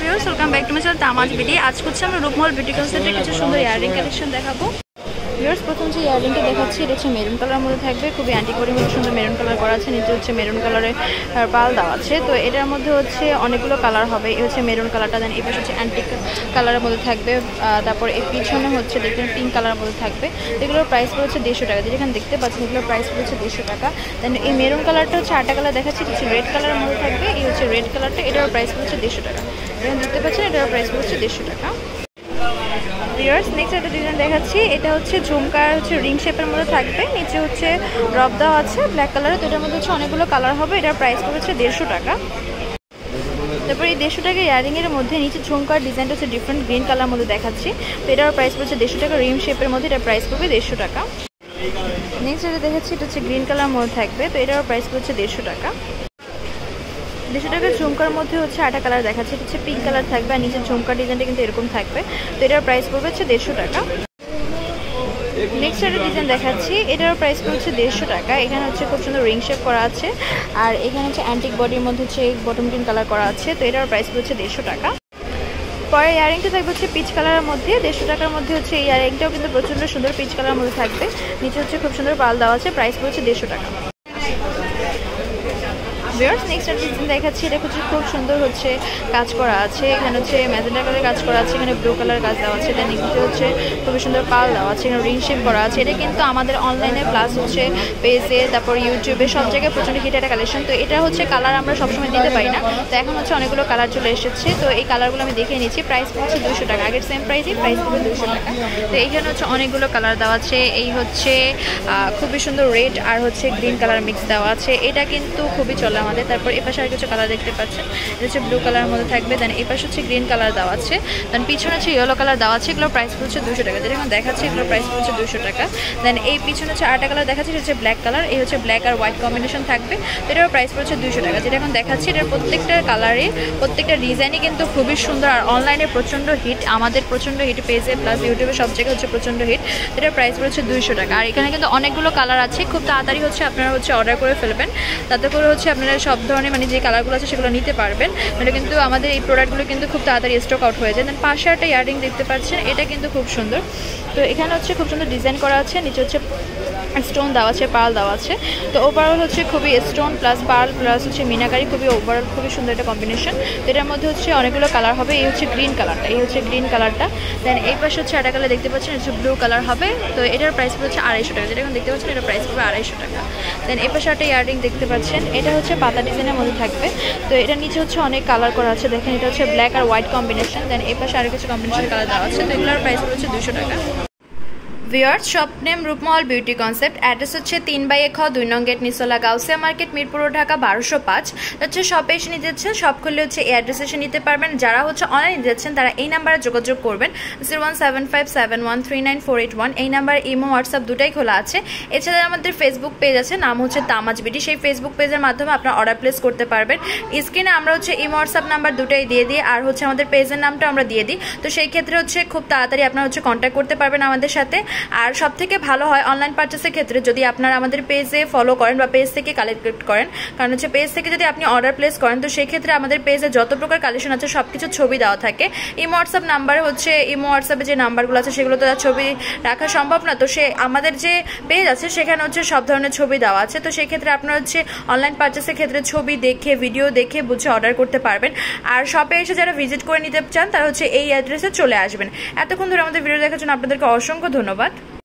Viewers, welcome back to my channel Tamaj BD. আজকে হচ্ছে আমরা রূপমহল বিউটি কনসেপ্টের কিছু সুন্দর ইয়াররিং কালেকশন দেখাবো। ভিউয়ার্স, প্রথম যে ইয়াররিংটা দেখাচ্ছি এটা হচ্ছে মেরুন কালারের মধ্যে থাকবে, খুবই অ্যান্টিক বডির মধ্যে সুন্দর মেরুন কালার করা আছে, নিচে হচ্ছে মেরুন কালারের পাল দেওয়া আছে। তো এটার মধ্যে হচ্ছে অনেকগুলো কালার হবে। এই হচ্ছে মেরুন কালারটা, দেন এই পাশে হচ্ছে অ্যান্টিক কালারের মধ্যে থাকবে, তারপর এর পিছনে হচ্ছে দেখবেন পিঙ্ক কালারের মধ্যে থাকবে। এগুলোর প্রাইস পড়েছে 150 টাকা, যেখানে দেখতে পাচ্ছেন এগুলোর প্রাইস পড়েছে 150 টাকা। দেন এই মেরুন কালারটা হচ্ছে 8টা কালার দেখাচ্ছি, এটা হচ্ছে রেড কালারের মধ্যে থাকবে। এই হচ্ছে রেড কালারটা, এটার প্রাইস পড়েছে 150 টাকা, যেখানে দেখতে পাচ্ছেন এটার প্রাইস পড়েছে 150 টাকা। ভিউয়ার্স, নেক্সট একটা ডিজাইন দেখাচ্ছি, এটা হচ্ছে ঝুমকার হচ্ছে রিং শেপের মধ্যে থাকবে, নিচে হচ্ছে ড্রপ দেওয়া আছে ব্ল্যাক কালারের। তো এটার মধ্যে হচ্ছে অনেকগুলো কালার হবে, এটার প্রাইস পড়েছে 150 টাকা। তারপর এই 150 টাকা ইয়ারিংয়ের মধ্যে নিচে ঝুমকার ডিজাইনটা হচ্ছে ডিফারেন্ট গ্রিন কালার মধ্যে দেখাচ্ছি। তো এটার প্রাইস পড়েছে 150 টাকা, রিং শেপের মধ্যে এটার প্রাইস পড়বে 150 টাকা। নেক্সট যেটা দেখাচ্ছি এটা হচ্ছে গ্রিন কালার মধ্যে থাকবে, তো এটার প্রাইস পড়ছে 150 টাকা। 150 টাকার ঝুমকার মধ্যে হচ্ছে 8টা কালার দেখাচ্ছে, এটা হচ্ছে পিঙ্ক কালার থাকবে, আর নিচের ঝুমকার ডিজাইনটা কিন্তু এরকম থাকবে। তো এটার প্রাইস পড়বে হচ্ছে 150 টাকা। নেক্সট একটা ডিজাইন দেখাচ্ছি, এটার প্রাইস পড়ছে 150 টাকা। এখানে হচ্ছে খুব সুন্দর রিং শেপ করা আছে, আর এখানে হচ্ছে অ্যান্টিক বডির মধ্যে হচ্ছে বটম গ্রিন কালার করা আছে। তো এটার প্রাইস পড়ছে 150 টাকা। পরে ইয়ারিংটা থাকবে হচ্ছে পিচ কালারের মধ্যে, 150 টাকার মধ্যে হচ্ছে এই ইয়ারিংটাও কিন্তু প্রচণ্ড সুন্দর পিচ কালারের মধ্যে থাকবে, নিচে হচ্ছে খুব সুন্দর পাল দেওয়া আছে, প্রাইস পড়ছে 150 টাকা। ভিউয়ার্স, নেক্সট একটা ডিজাইন দেখাচ্ছি, এটা হচ্ছে খুব সুন্দর হচ্ছে কাজ করা আছে, এখানে হচ্ছে ম্যাজেন্টা কালারের কাজ করা আছে, এখানে ব্লু কালার কাজ দেওয়া আছে, দেন নিচে হচ্ছে খুবই সুন্দর পাল দেওয়া আছে, এখানে রিং শেপ করা আছে। এটা কিন্তু আমাদের অনলাইনে প্লাস হচ্ছে পেজে, তারপর ইউটিউবে সব জায়গায় প্রচণ্ড হিট একটা কালেকশন। তো এটা হচ্ছে কালার আমরা সবসময় দিতে পারি না, তো এখন হচ্ছে অনেকগুলো কালার চলে এসেছে। তো এই কালারগুলো আমি দেখে নিচ্ছি, প্রাইস পড়ছে 200 টাকা, আগের সেম প্রাইসই প্রাইস পড়বে 200 টাকা। তো এইখানে হচ্ছে অনেকগুলো কালার দেওয়া আছে, এই হচ্ছে খুবই সুন্দর রেড আর হচ্ছে গ্রিন কালার মিক্স দেওয়া আছে, এটা কিন্তু খুবই চলে আমাদের। তারপর এই পাশে আর কিছু কালার দেখতে পাচ্ছেন, এটা হচ্ছে ব্লু কালারের মধ্যে থাকবে, দেন এই পাশে হচ্ছে গ্রিন কালার দেওয়া আছে, দেন পিছনে হচ্ছে ইয়েলো কালার দেওয়া আছে, এগুলোর প্রাইস পড়ছে 200 টাকা, যেটা এখন দেখাচ্ছে এগুলোর প্রাইস পড়ছে 200 টাকা। দেন এই পিছনে হচ্ছে 8টা কালার দেখাচ্ছে, এটা হচ্ছে ব্ল্যাক কালার, এই হচ্ছে ব্ল্যাক আর হোয়াইট কম্বিনেশন থাকবে, তো এটার প্রাইস পড়ছে 200 টাকা, যেটা এখন দেখাচ্ছি। এটার প্রত্যেকটা কালারে প্রত্যেকটা ডিজাইনই কিন্তু খুবই সুন্দর, আর অনলাইনে প্রচণ্ড হিট, আমাদের প্রচণ্ড হিট, পেজে প্লাস ইউটিউবে সব জায়গায় হচ্ছে প্রচণ্ড হিট। এটার প্রাইস পড়ছে 200 টাকা। আর এখানে কিন্তু অনেকগুলো কালার আছে, খুব তাড়াতাড়ি হচ্ছে আপনারা হচ্ছে অর্ডার করে ফেলবেন, তাতে করে হচ্ছে আপনারা সব ধরনের মানে যে কালারগুলো আছে সেগুলো নিতে পারবেন। মানে কিন্তু আমাদের এই প্রোডাক্টগুলো কিন্তু খুব তাড়াতাড়ি স্টক আউট হয়ে যায়। দেন পাশে একটা ইয়াররিং দেখতে পাচ্ছেন, এটা কিন্তু খুব সুন্দর। তো এখানে হচ্ছে খুব সুন্দর ডিজাইন করা আছে, নিচে হচ্ছে স্টোন দেওয়া আছে, পার্ল দেওয়া আছে। তো ওভারঅল হচ্ছে খুবই স্টোন প্লাস পার্ল প্লাস হচ্ছে মিনাকারি, খুবই ওভারঅল খুবই সুন্দর একটা কম্বিনেশন। তো এটার মধ্যে হচ্ছে অনেকগুলো কালার হবে, এই হচ্ছে গ্রিন কালারটা, এই হচ্ছে গ্রিন কালারটা, দেন এই পাশে হচ্ছে 8টা কালার দেখতে পাচ্ছেন, হচ্ছে ব্লু কালার হবে। তো এটার প্রাইস হচ্ছে 250 টাকা, যেটা এখন দেখতে পাচ্ছেন এটার প্রাইস পড়বে 250 টাকা। দেন এই পাশে একটা ইয়াররিং দেখতে পাচ্ছেন, এটা হচ্ছে পাতা ডিজাইনের মধ্যে থাকবে। তো এটার নিচে হচ্ছে অনেক কালার করা আছে, দেখেন এটা হচ্ছে ব্ল্যাক আর হোয়াইট কম্বিনেশন, দেন এই পাশে আরও কিছু কম্বিনেশন কালার দেওয়া আছে। তো এগুলোর প্রাইস হচ্ছে 200 টাকা। Viewers, shop name Rupmahal beauty concept, address হচ্ছে 3/1 2 নং গেট, নিচতলা, গাউসিয়া মার্কেট, মিরপুর, ঢাকা 1205। হচ্ছে শপে এসে নিতে যাচ্ছেন, শপ খুললে হচ্ছে এই অ্যাড্রেসে এসে নিতে পারবেন। যারা হচ্ছে অনলাইনে যাচ্ছেন তারা এই নাম্বারে যোগাযোগ করবেন, 01757139481। এই নাম্বার ইমো হোয়াটসঅ্যাপ দুটাই খোলা আছে। এছাড়া আমাদের ফেসবুক পেজ আছে, নাম হচ্ছে তামাজ বিডি, সেই ফেসবুক পেজের মাধ্যমে আপনারা অর্ডার প্লেস করতে পারবেন। স্ক্রিনে আমরা হচ্ছে ইমো হোয়াটসঅ্যাপ নাম্বার দুটাই দিয়ে দিই, আর হচ্ছে আমাদের পেজের নামটা আমরা দিয়ে দিই। তো সেই ক্ষেত্রে হচ্ছে খুব তাড়াতাড়ি আপনারা হচ্ছে কন্ট্যাক্ট করতে পারবেন আমাদের সাথে। আর সব থেকে ভালো হয় অনলাইন পারচেসের ক্ষেত্রে যদি আপনারা আমাদের পেজে ফলো করেন বা পেজ থেকে কালেক্ট করেন, কারণ হচ্ছে পেজ থেকে যদি আপনি অর্ডার প্লেস করেন তো সেই ক্ষেত্রে আমাদের পেজে যত প্রকার কালেকশন আছে সব কিছু ছবি দেওয়া থাকে। ইমো হোয়াটসঅ্যাপ নাম্বারে হচ্ছে ইমো হোয়াটসঅ্যাপে যে নাম্বারগুলো আছে সেগুলো তো আর ছবি রাখা সম্ভব না, তো সে আমাদের যে পেজ আছে সেখানে হচ্ছে সব ধরনের ছবি দেওয়া আছে। তো সেই ক্ষেত্রে আপনারা হচ্ছে অনলাইন পারচেসের ক্ষেত্রে ছবি দেখে ভিডিও দেখে বুঝে অর্ডার করতে পারবেন। আর শপে এসে যারা ভিজিট করে নিতে চান তারা হচ্ছে এই অ্যাড্রেসে চলে আসবেন। এতক্ষণ ধরে আমাদের ভিডিও দেখার জন্য আপনাদেরকে অসংখ্য ধন্যবাদ।